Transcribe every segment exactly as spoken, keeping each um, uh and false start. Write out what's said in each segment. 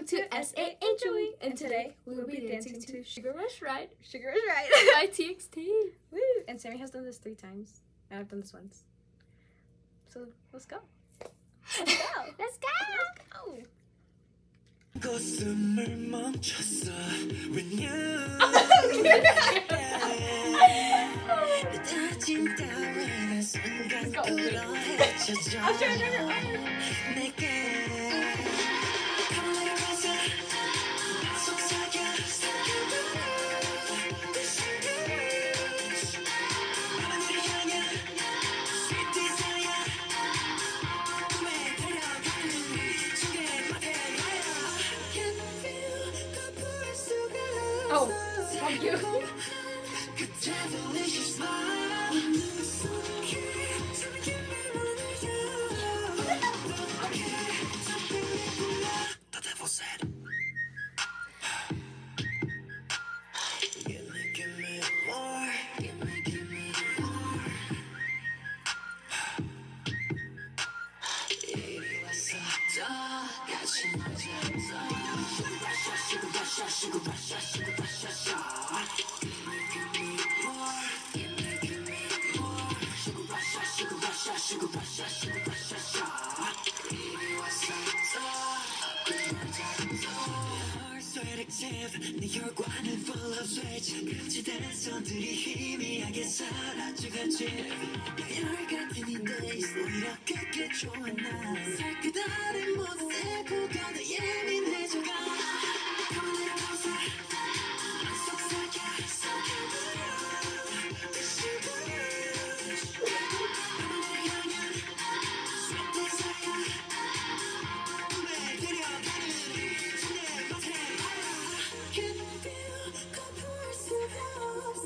to S A.Angelwing, and today we will be dancing to Sugar Rush Ride, Sugar Rush Ride by T X T. Woo! And Sammy has done this three times, and I've done this once. So let's go. Let's go. Let's go. Let's go. Oh, fuck you. The devil said, give me, give me more, give me, give me more. 이리 와서 더 같이 놀자. Sugar rush, sugar rush, sugar rush, sugar rush, give me, give me more, give me, give me more. Sugar rush, sugar rush, sugar rush, sugar rush, 이리 와서 더 Selective, 네 혈관은 full of switch. 금지된 손들이 희미하게 사라져가지. 열 같은 이 days 오히려 그게 좋아 난. 살그다른 모습에 그거 더 예민해져가. Come a little closer. 속삭여, 속여버려. 그 sugar rush. 밤하늘을 향한 sweet desire. 꿈에 데려가는 순대 모텔. Can feel 거부할 수가 없어.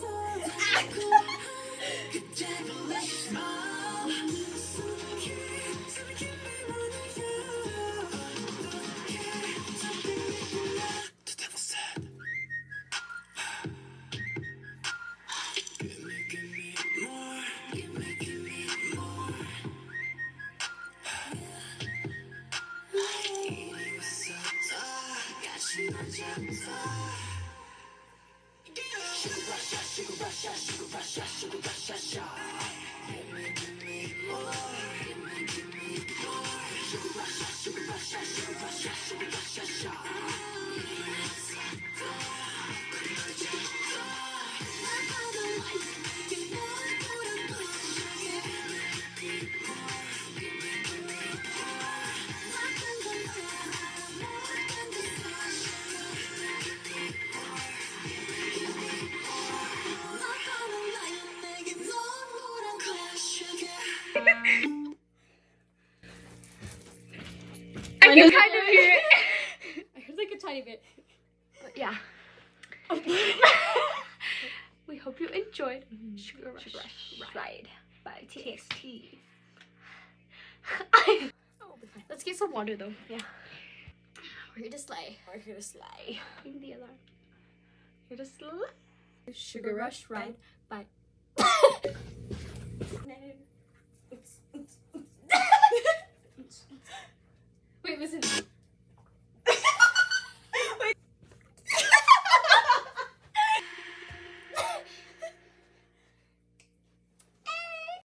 그 devilish smile. 숨기, 숨기 멜로디야. The devil said, give me, give me more, give me, give me more. 이리 와서 더 같이 놀자. Sugar rush, sugar rush, sugar rush, sugar rush, give me, give me more, give me, give me more. Sugar rush, sugar rush, sugar rush, sugar rush, I can kind of hear it. I heard like a tiny bit. But yeah. We hope you enjoyed Sugar Rush, Sugar Rush Ride by T X T. Oh, Let's get some water though. Yeah. we're here to slay. We're here to slay. Ring the alarm. Here to slay. Sugar Rush Ride by. Wait, listen.